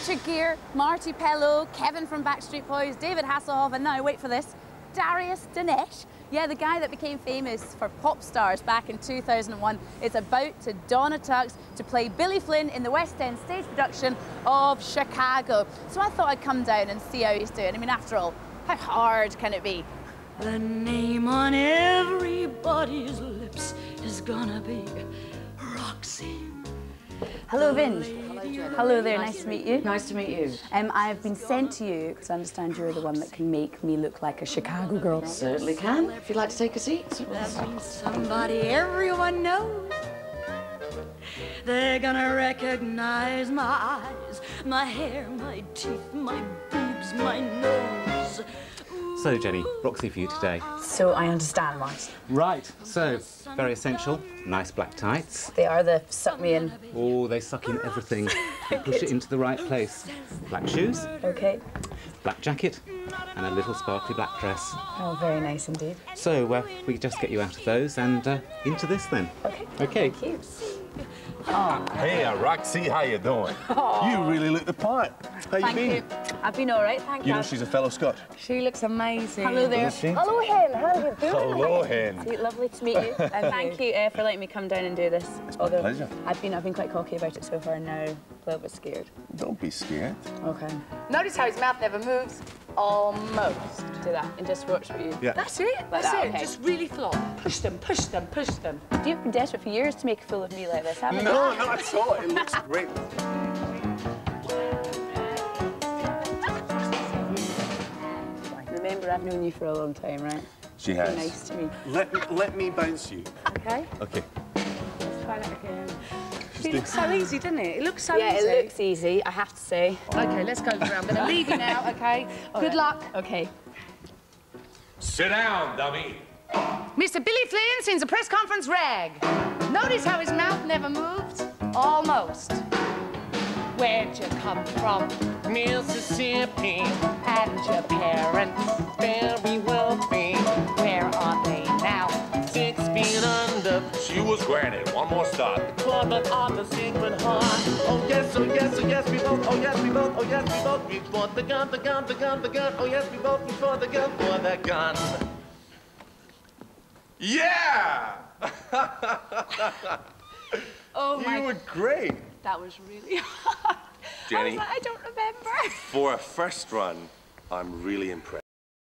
Richard Gere, Marty Pello, Kevin from Backstreet Boys, David Hasselhoff, and now, wait for this, Darius Dinesh. Yeah, the guy that became famous for Pop Stars back in 2001 is about to don a tux to play Billy Flynn in the West End stage production of Chicago. So I thought I'd come down and see how he's doing. I mean, after all, how hard can it be? The name on everybody's lips is gonna be Roxy. Hello, Vinge. Hello there, nice to meet you. Nice to meet you. I've been sent to you because I understand you're the one that can make me look like a Chicago girl. Certainly can. If you'd like to take a seat. There's somebody everyone knows. They're gonna recognize my eyes, my hair, my teeth, my boobs, my nose. So, Jenny, Roxy for you today. So I understand, right? Right, so, very essential. Nice black tights. They are the suck me in. Oh, they suck in everything. They push it into the right place. Black shoes, Okay. black jacket, and a little sparkly black dress. Oh, very nice indeed. So, we could just get you out of those and into this then. Okay. Okay. Thank you. Hey, Roxy, how you doing? You really look the part. How you been? I've been all right, thank you. You know she's a fellow Scot. She looks amazing. Hello there. Is she? Hello, Hen. How are you doing? Hello, Hen. Sweet, lovely to meet you. And thank you for letting me come down and do this. It's my pleasure. I've been quite cocky about it so far, and now a little bit scared. Don't be scared. Okay. Notice how his mouth never moves. Almost. Do that and just watch what you. Yeah. That's it. Like That's that, it. okay. Just really flop. Push them, push them, push them. You've been desperate for years to make a fool of me like this, haven't you? No, not at all. It looks great. Remember, I've known you for a long time, right? She Be has. nice to me. Let me bounce you. Okay? Okay. Let's try that again. It looks so easy, doesn't it? It looks so Yeah, easy. it looks easy, I have to say. Okay, let's go around. I'm going to leave you now, okay? Good luck. Okay. Sit down, dummy. Mr. Billy Flynn sends a press conference rag. Notice how his mouth never moved? Almost. Where'd you come from? Mississippi. And your parents? Very wealthy. Where are they now? 6 feet under. She was granted one more stop. Club on the Sacred Heart. Oh yes, oh yes, oh yes, we both. Oh yes, we both. Oh yes, we both. We fought the gun, the gun, the gun, the gun. Oh yes, we both. We fought the gun for the gun. Yeah! Oh, You were great. That was really hard. Jenny. I don't remember. For a first run, I'm really impressed.